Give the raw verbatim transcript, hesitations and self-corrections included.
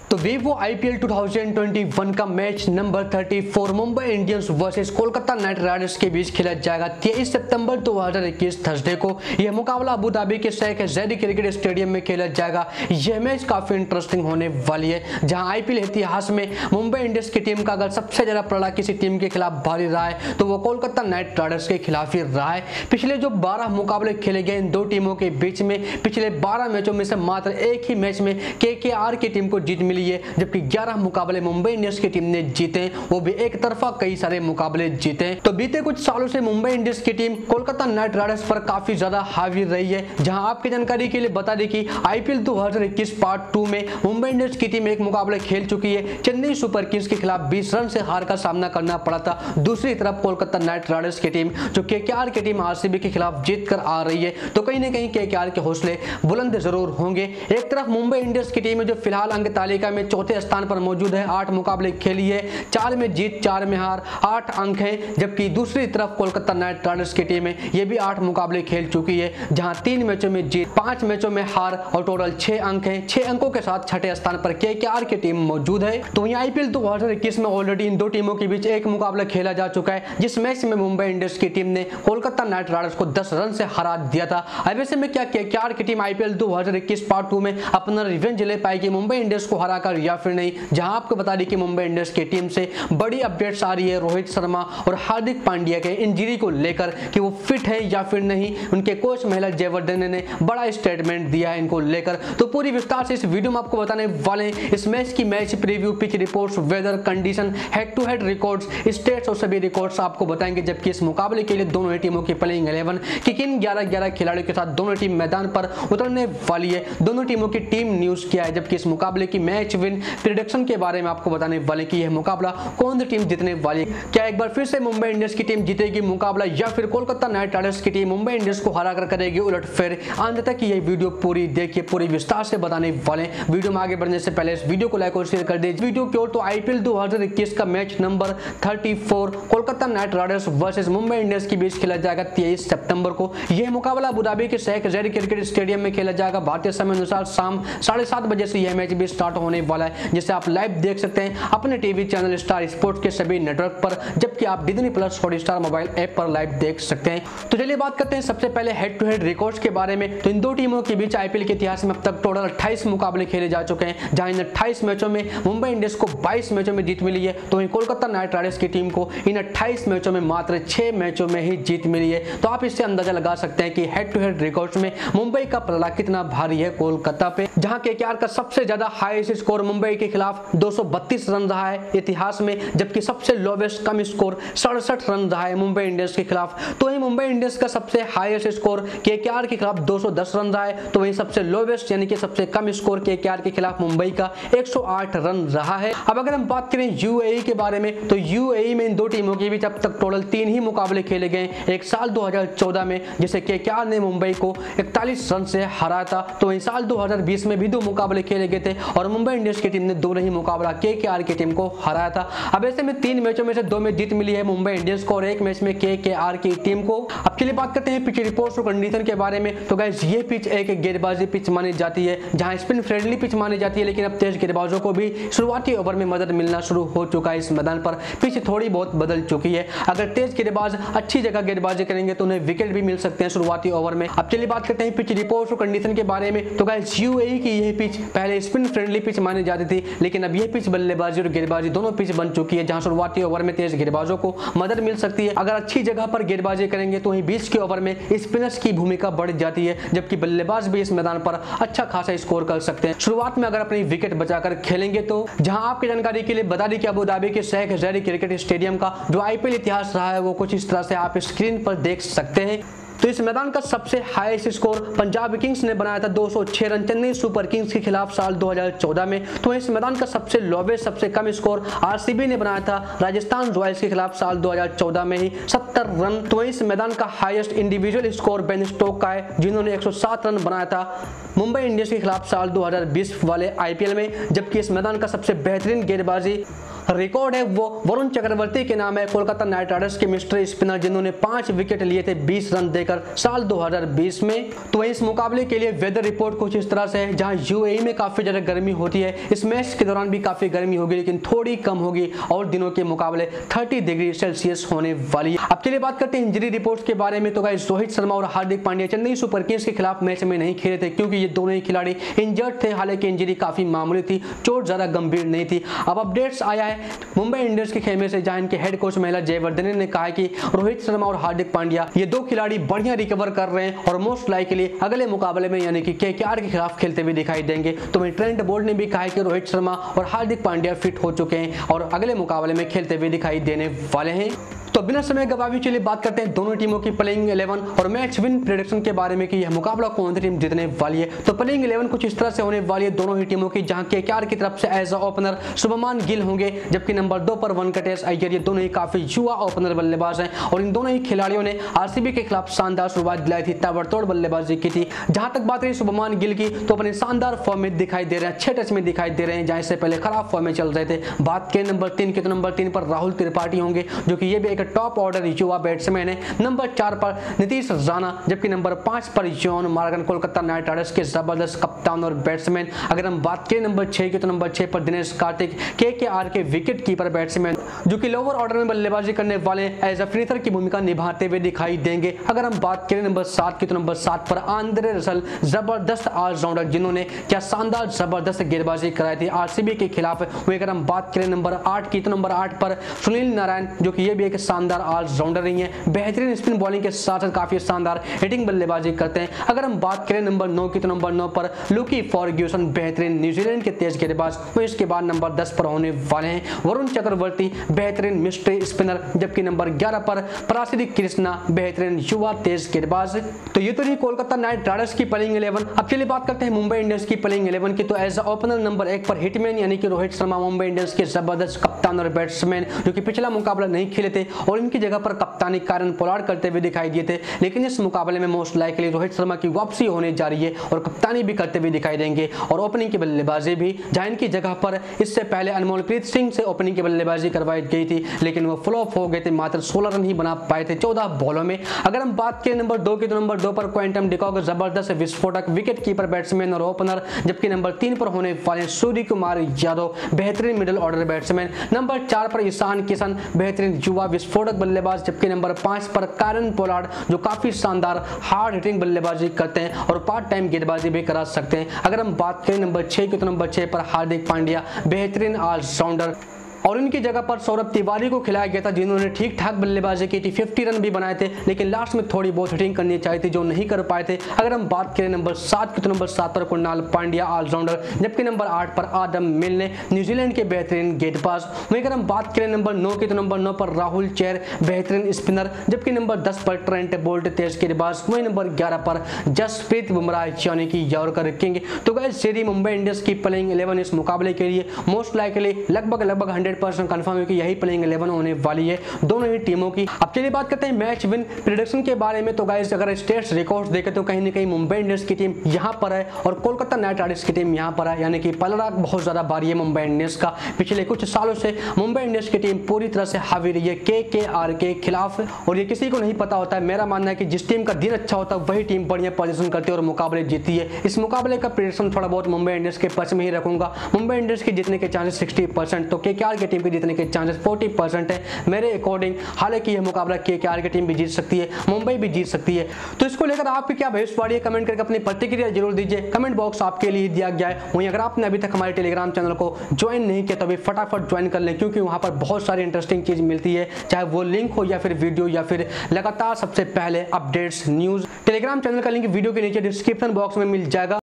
तो Vivo IPL दो हज़ार इक्कीस का मैच नंबर चौंतीस Mumbai Indians versus Kolkata Knight Riders के बीच खेला जाएगा तेईस सितंबर दो हज़ार इक्कीस थर्सडे को। यह मुकाबला अबू धाबी के शेख ज़ायद क्रिकेट स्टेडियम में खेला जाएगा। यह मैच काफी इंटरेस्टिंग होने वाली है, जहां आईपीएल इतिहास में मुंबई इंडियंस की टीम का अगर सबसे ज्यादा पलड़ा किसी टीम के खिलाफ भारी रहा है तो वो कोलकाता नाइट राइडर्स के खिलाफ ही रहा है। पिछले जो बारह मुकाबले खेले गए इन दो टीमों के बीच में, पिछले बारह मैचों में से मात्र एक ही मैच में केकेआर की टीम को जीत मिली है, जबकि ग्यारह मुकाबले मुंबई इंडियंस की टीम ने जीते, वो भी एक तरफा कई सारे मुकाबले जीते। तो बीते कुछ सालों से मुंबई इंडियंस की टीम कोलकाता नाइट राइडर्स पर काफी ज्यादा हावी रही है। जहां आपकी जानकारी के लिए बता दें कि आईपीएल दो हज़ार इक्कीस पार्ट टू में मुंबई इंडियंस की टीम एक मुकाबले खेल चुकी है। चेन्नई सुपर किंग्स के खिलाफ बीस रन से हार का सामना करना पड़ा था। दूसरी तरफ कोलकाता नाइट राइडर्स की टीम जो केकेआर की टीम आरसीबी के खिलाफ जीत कर आ रही है, तो कहीं ना कहीं केकेआर के हौसले बुलंद जरूर होंगे। एक तरफ मुंबई इंडियंस की टीम है जो फिलहाल अंक तालिका में चौथे स्थान पर मौजूद है, आठ मुकाबले खेली है, चार में जीत चार में हार, आठ अंक है। जबकि दूसरी तरफ कोलकाता नाइट राइडर्स की टीम है, ये भी आठ मुकाबले खेल चुकी है, जहां तीन मैचों में जीत, पांच मैचों में हार और टोटल छह अंक है। छह अंकों के साथ छठे स्थान पर केकेआर की टीम मौजूद है। तो वहीं आईपीएल दो हज़ार इक्कीस में ऑलरेडी इन दो टीमों के बीच एक मुकाबला खेला जा चुका है, जिस मैच में मुंबई इंडियंस की टीम ने कोलकाता नाइट राइडर्स को दस रन से हरा दिया था। अब ऐसे में क्या केकेआर की टीम आईपीएल दो हज़ार इक्कीस पार्ट टू में अपना रिवेंज ले पाएगी मुंबई इंडियंस को हराकर या फिर नहीं? जहां आपको बता दें कि मुंबई इंडियंस की टीम से बड़ी अपडेट्स आ रही है रोहित शर्मा और हार्दिक पांड्या के इंजरी को लेकर कि वो फिट है या फिर नहीं। उनके कोच महिला जयवर्धने ने बड़ा स्टेटमेंट दिया है इनको लेकर, तो पूरी विस्तार से इस वीडियो में आपको बताने वाले हैं। इस मैच की match preview, pitch reports, weather condition, head to head records, stats और सभी रिकॉर्ड्स आपको बताएंगे। जबकि इस मुकाबले के लिए दोनों ही टीमों की प्लेइंग इलेवन कि किन ग्यारह ग्यारह खिलाड़ियों के साथ दोनों टीम मैदान पर उतरने वाली है, दोनों टीमों की टीम न्यूज क्या है। जबकि इस मुकाबले की मैच विन प्रेडिक्शन के बारे में आपको बताने वाले कि यह मुकाबला कौन सी टीम जीतने वाली है। क्या एक बार फिर से मुंबई इंडियंस की टीम जीतेगी मुकाबला या फिर कोलकाता नाइट राइडर्स की टीम मुंबई इंडियंस को हराकर करेगी उलटफेर? अंत तक यह वीडियो पूरी देखिए, पूरी विस्तार से बताने वाले। वीडियो में आगे बढ़ने से पहले इस वीडियो को लाइक और शेयर कर दीजिए वीडियो की ओर। तो आईपीएल दो हज़ार इक्कीस का मैच नंबर चौंतीस Kolkata Knight Riders versus Mumbai Indians के बीच खेला जाएगा तेईस सितंबर को। यह मुकाबला अबू धाबी के शेख ज़ायद क्रिकेट स्टेडियम में खेला जाएगा। भारतीय समय अनुसार शाम साढ़े सात बजे से यह मैच भी स्टार्ट होने वाला है, जिसे आप लाइव देख सकते हैं अपने टीवी चैनल स्टार स्पोर्ट्स के सभी नेटवर्क पर, जबकि आप Disney plus Hotstar mobile app पर लाइव देख सकते हैं। तो चलिए बात करते हैं सबसे पहले हेड टू हेड रिकॉर्ड्स के बारे में। तो इन दो टीमों के बीच आईपीएल के इतिहास में अब तक टोटल अट्ठाईस मुकाबले खेले जा चुके हैं, जहां इन अट्ठाईस मैचों में मुंबई इंडियंस को बाईस मैचों में जीत मिली है, तो वहीं कोलकाता नाइट राइडर्स की टीम को इन अट्ठाईस मैचों में मात्र छह मैचों में ही जीत मिली है। तो आप इससे अंदाजा लगा सकते हैं कि हेड टू हेड रिकॉर्ड्स में मुंबई का पलड़ा कितना भारी है कोलकाता पे। जहां केकेआर का सबसे ज्यादा हाईएस्ट स्कोर मुंबई के खिलाफ दो सौ बत्तीस रन रहा है इतिहास में, जबकि सबसे लोवेस्ट कम स्कोर सड़सठ रन रहा है मुंबई इंडियंस के खिलाफ। तो वहीं मुंबई इंडियंस का सबसे हाईएस्ट स्कोर केकेआर के खिलाफ दो सौ दस रन रहा है, तो वहीं सबसे लोवेस्ट यानी कि सबसे कम स्कोर केकेआर के खिलाफ मुंबई का एक सौ आठ रन रहा है। अब अगर हम बात करें यूएई के बारे में, तो यूएई में इन दो टीमों के बीच अब तक टोटल तीन ही मुकाबले खेले गए। एक साल दो हज़ार चौदह में जिसे केकेआर ने मुंबई को इकतालीस रन से हराया था, तो वहीं साल दो हज़ार बीस में भी दो मुकाबले खेले गए थे और मुंबई इंडियंस की टीम ने दो ही मुकाबला केकेआर की टीम को हराया था। अब ऐसे में तीन मैचों में से दो में जीत मिली है मुंबई इंडियंस को और एक मैच में केकेआर की टीम को। अब चलिए बात करते हैं पिच रिपोर्ट्स और कंडीशन के बारे में। तो गाइस ये पिच एक गेंदबाजी पिच मानी जाती है, जहां स्पिन फ्रेंडली पिच मानी जाती है, लेकिन अब तेज गेंदबाजों को भी शुरुआती ओवर में मदद मिलना शुरू हो चुका है। इस मैदान पर पिच थोड़ी बहुत बदल चुकी है। अगर तेज गेंदबाज अच्छी जगह गेंदबाजी करेंगे तो उन्हें विकेट भी मिल सकते हैं शुरुआती ओवर में। अब चलिए बात करते हैं पिच रिपोर्ट्स और कंडीशन के बारे में। तो गाइस यूएई की यह पिच पहले स्पिन फ्रेंडली पिच मानी जाती थी, लेकिन अब यह पिच बल्लेबाजी और गेंदबाजी दोनों पिच बन चुकी है, जहां शुरुआती ओवर में तेज गेंदबाजों को मदद मिल सकती है। अगर अच्छी जगह पर गेंदबाजी करेंगे तो वहीं बीच के ओवर में स्पिनर्स की भूमिका बढ़ जाती है, जबकि बल्लेबाज भी इस मैदान पर अच्छा खासा स्कोर कर सकते हैं शुरुआत में अगर अपनी विकेट बचाकर खेलेंगे तो। जहां आपकी जानकारी के लिए बता दें कि अबू धाबी के शेख ज़ायद क्रिकेट स्टेडियम का जो आईपीएल इतिहास रहा है वो कुछ इस तरह से आप स्क्रीन पर देख सकते हैं। तो इस मैदान का सबसे हाईएस्ट स्कोर पंजाब किंग्स ने बनाया था दो सौ छह रन चेन्नई सुपर किंग्स के खिलाफ साल दो हज़ार चौदह में। तो इस मैदान का सबसे लोवेस्ट सबसे कम स्कोर आरसीबी ने बनाया था राजस्थान रॉयल्स के खिलाफ साल दो हज़ार चौदह में ही सत्तर रन। तो इस मैदान का highest individual score Ben Stokes का है, जिन्होंने एक सौ सात रन बनाया था मुंबई इंडियंस के खिलाफ साल दो हज़ार बीस वाले आईपीएल में। जबकि इस मैदान का सबसे बेहतरीन गेंदबाजी रिकॉर्ड है वो वरुण चक्रवर्ती के नाम है। कोलकाता नाइट राइडर्स के मिस्ट्री स्पिनर जिन्होंने पांच विकेट लिए थे बीस रन देकर साल दो हज़ार बीस में। तो इस मुकाबले के लिए वेदर रिपोर्ट कुछ इस तरह से है, जहां यूएई में काफी ज्यादा गर्मी होती है, इस मैच के दौरान भी काफी गर्मी होगी लेकिन थोड़ी कम होगी और दिनों के मुकाबले तीस डिग्री सेल्सियस होने वाली है। अब चलिए बात करते हैं इंजरी रिपोर्ट्स के बारे में। तो गाइस रोहित शर्मा और हार्दिक पांड्या चेन्नई सुपर किंग्स के खिलाफ मैच में नहीं खेले थे क्योंकि ये दोनों ही खिलाड़ी इंजर्ड थे। हालांकि इंजरी काफी मामूली थी, चोट ज्यादा गंभीर नहीं थी। अब अपडेट्स आया है मुंबई इंडियंस के खेमे से, जहां इनके हेड कोच महिला जयवर्धने ने कहा कि रोहित शर्मा और हार्दिक पांड्या ये दो खिलाड़ी बढ़िया रिकवर कर रहे हैं और मोस्ट लाइकली अगले मुकाबले में यानी कि केकेआर के खिलाफ खेलते हुए दिखाई देंगे। तो वहीं ट्रेंट बोल्ट ने भी कहा है कि रोहित शर्मा और हार्दिक पांड्या फिट हो चुके हैं और अगले मुकाबले में खेलते हुए दिखाई देने वाले हैं। तो बिना समय गवाए चलिए बात करते हैं दोनों टीमों की प्लेइंग इलेवन और मैच विन प्रेडिक्शन के बारे में कि यह मुकाबला कौन सी टीम जीतने वाली है। तो प्लेइंग इलेवन कुछ इस तरह से होने वाली है दोनों ही टीमों की, जहां केकेआर की तरफ से as a opener Shubman Gill होंगे, जबकि नंबर दो पर वेंकटेश अय्यर। ये दोनों ही काफी युवा ओपनर बल्लेबाज हैं और इन दोनों ही खिलाड़ियों ने आरसीबी के खिलाफ शानदार शुरुआत दिलाई थी, ताबड़तोड़ बल्लेबाजी की थी। जहां तक बात रही शुभमान गिल की, तो अपने शानदार फॉर्म में दिखाई दे रहे हैं, अच्छे टच में दिखाई दे रहे हैं, जहां इससे पहले खराब फॉर्म में चल रहे थे। बात के नंबर तीन के, तो नंबर तीन पर राहुल त्रिपाठी होंगे, जो कि ये भी एक टॉप ऑर्डर युवा बैट्समैन है। नंबर चार पर नीतीश राणा, जबकि नंबर पांच पर John Morgan, Kolkata Knight Riders के जबरदस्त कप्तान और बैट्समैन। अगर हम बात करें नंबर छह की, तो नंबर छह पर दिनेश कार्तिक, केकेआर के विकेट कीपर बैट्समैन, जो कि लोअर ऑर्डर में बल्लेबाजी करने वाले एज अ फिनिशर की भूमिका निभाते हुए दिखाई देंगे। अगर हम बात करें नंबर सात की, तो नंबर सात पर आंद्रे रसल, जबरदस्त ऑलराउंडर जिन्होंने क्या शानदार जबरदस्त गेंदबाजी कराई थी आरसीबी के खिलाफ। वहीं अगर हम बात करें नंबर आठ की, तो नंबर आठ पर सुनील नारायण, जो कि ये भी एक शानदार ऑलराउंडर नहीं है, बेहतरीन स्पिन बॉलिंग के साथ साथ काफी शानदार हिटिंग बल्लेबाजी करते हैं। अगर हम बात करें नंबर नौ की, तो नंबर नौ पर लुकी फर्ग्यूसन, बेहतरीन न्यूजीलैंड के तेज गेंदबाज। तो इसके बाद नंबर दस पर होने वाले हैं वरुण चक्रवर्ती, बेहतरीन मिस्ट्री स्पिनर, जबकि नंबर ग्यारह पर पराशरी कृष्णा, बेहतरीन युवा तेज गेंदबाज। तो ये तो रही कोलकाता नाइट राइडर्स की प्लेइंग इलेवन। अब चलिए बात करते हैं मुंबई इंडियंस की प्लेइंग इलेवन की। तो एज अ ओपनर नंबर एक पर हिटमैन यानी कि रोहित शर्मा, मुंबई इंडियंस के जबरदस्त कप्तान और बैट्समैन, जो कि पिछला मुकाबला नहीं खेले थे और इनकी जगह पर कप्तानी कारण पोलार्ड करते हुए दिखाई दिए थे। लेकिन इस मुकाबले में मोस्ट लाइकली रोहित शर्मा की वापसी होने जा रही है और कप्तानी भी करते हुए दिखाई देंगे और ओपनिंग की बल्लेबाजी भी, जहां इनकी जगह पर इससे पहले अनमोलप्रीत सिंह से ओपनिंग की बल्लेबाजी करवाई गई थी, लेकिन वो फ्लॉप हो गए थे, मात्र सोलह रन ही बना पाए थे चौदह बॉलों में। अगर हम बात करें नंबर दो की, तो नंबर दो पर क्विंटन डिकॉक, जबरदस्त विस्फोटक विकेट कीपर बैट्समैन और ओपनर, जबकि नंबर तीन पर होने वाले सूर्य कुमार यादव, बेहतरीन मिडिल ऑर्डर बैट्समैन। नंबर चार पर ईशान किशन, बेहतरीन युवा विस्फोटक बल्लेबाज, जबकि नंबर पांच पर कारण पोलार्ड, जो काफी शानदार हार्ड हिटिंग बल्लेबाजी करते हैं और पार्ट टाइम गेंदबाजी भी करा सकते हैं। अगर हम बात करें नंबर छह की, तो नंबर छह पर हार्दिक पांड्या, बेहतरीन ऑलराउंडर, और इनकी जगह पर सौरभ तिवारी को खिलाया गया था, जिन्होंने ठीक ठाक बल्लेबाजी की थी, पचास रन भी बनाए थे, लेकिन लास्ट में थोड़ी बहुत हिटिंग करनी चाहिए थी जो नहीं कर पाए थे। अगर हम बात करें नंबर सात की, तो नंबर सात पर कुणाल पांड्या, ऑलराउंडर, जबकि नंबर आठ पर आदम मिल्ने, न्यूजीलैंड के बेहतरीन गेंदबाज। वहीं अगर हम बात करें नंबर नौ की, तो नंबर नौ पर राहुल चेर, बेहतरीन स्पिनर, जबकि नंबर दस पर ट्रेंट बोल्ट, तेज गेंदबाज। वहीं नंबर ग्यारह पर जसप्रीत बुमराह यानी कि यॉर्कर किंग। तो गाइस सीरीज मुंबई इंडियंस की प्लेइंग इलेवन इस मुकाबले के लिए मोस्ट लाइकली लगभग लगभग हंड्रेड परसेंट कंफर्म है कि यही प्लेइंग इलेवन होने वाली है दोनों ही टीमों की। अब चलिए बात करते हैं मैच विन प्रेडिक्शन के बारे में। तो गाइस अगर स्टेट्स रिकॉर्ड्स देखें तो कहीं ना कहीं मुंबई इंडियंस की टीम यहां पर है और कोलकाता नाइट राइडर्स की टीम यहां पर है, यानी कि पलड़ा बहुत ज्यादा भारी है मुंबई इंडियंस का। पिछले कुछ सालों से मुंबई इंडियंस की टीम पूरी तरह से हावी रही है केकेआर के खिलाफ और ये किसी को नहीं पता होता है। मेरा मानना है कि जिस टीम का दिन अच्छा होता है वही टीम बढ़िया पोजीशन करती है और मुकाबले जीती है। इस मुकाबले का प्रेडिक्शन थोड़ा बहुत मुंबई इंडियंस के पक्ष में ही रखूंगा। मुंबई इंडियंस के जीतने के चांसेस साठ परसेंट, तो केकेआर की टीम के जीतने के चांसेस चालीस परसेंट है मेरे अकॉर्डिंग। हालांकि यह मुकाबला केकेआर की टीम भी जीत सकती है, मुंबई भी जीत सकती है। तो इसको लेकर आपकी क्या भविष्यवाणी है, कमेंट करके अपनी प्रतिक्रिया जरूर दीजिए। कमेंट बॉक्स आपके लिए दिया गया है। वहीं अगर आपने अभी तक हमारे टेलीग्राम चैनल को ज्वाइन नहीं किया तो अभी फटाफट ज्वाइन कर लें, क्योंकि वहां पर बहुत सारी इंटरेस्टिंग चीज मिलती है, चाहे वो लिंक हो या फिर वीडियो या फिर लगातार सबसे पहले अपडेट्स न्यूज। टेलीग्राम चैनल का लिंक वीडियो के नीचे डिस्क्रिप्शन बॉक्स में मिल जाएगा।